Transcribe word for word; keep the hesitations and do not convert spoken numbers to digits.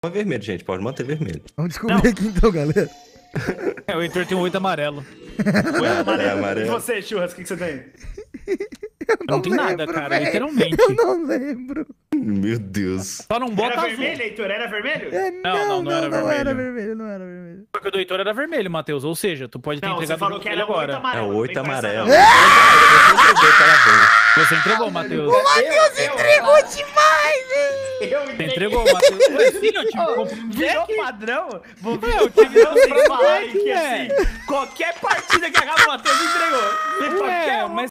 vermelho, gente. Pode manter vermelho. Vamos descobrir Não. aqui então, galera. É, o Heitor tem um oito amarelo. É, Amarelo. é amarelo. E você, Churras, o que, que você tem? Eu Não tem nada, lembro, cara, velho. literalmente. Eu não lembro. Meu Deus. Só não bota Era azul. vermelho, Heitor? Era vermelho? É, Não, não, não, não era não era vermelho. vermelho, não era vermelho. Porque o do Heitor era vermelho, Matheus. Ou seja, tu pode ter Não, você entregado falou o que vermelho era oito agora. amarelo. É não oito vem com essa, amarelo. não. Eu entreguei, parabéns. Você entregou, Matheus. O Matheus Entregou demais, hein? Eu Você entreguei. entregou, Matheus. Ué, sim, eu tive que comprar um Virou deck. padrão? Vou É, eu tive padrão que vocês comprar um falarem deck, que é. assim, qualquer partida que acaba o Matheus entregou. Ué, Qualquer um. mas